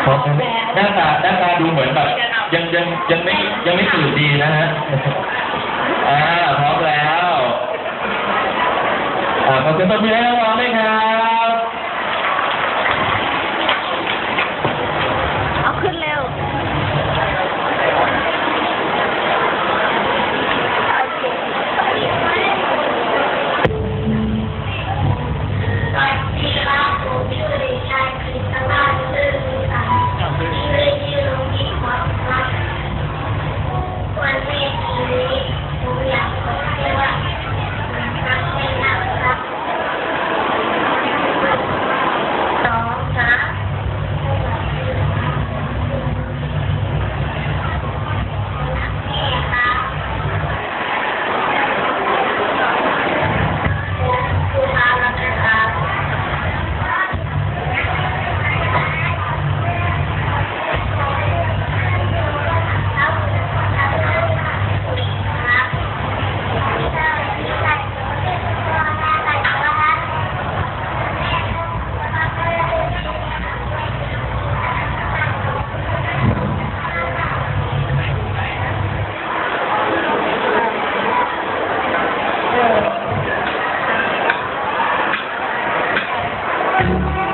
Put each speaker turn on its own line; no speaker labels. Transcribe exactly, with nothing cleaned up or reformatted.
พร้อมไหมหน้าตาหน้าตาดูเหมือนแบบยังยังยังไม่ยังไม่ตื่นดีนะฮะอ่าพร้อมแล้วอ่าขอเสียงปรบมือให้น้องๆด้วยครับ
เอาขึ้นเร็ว
Thank you.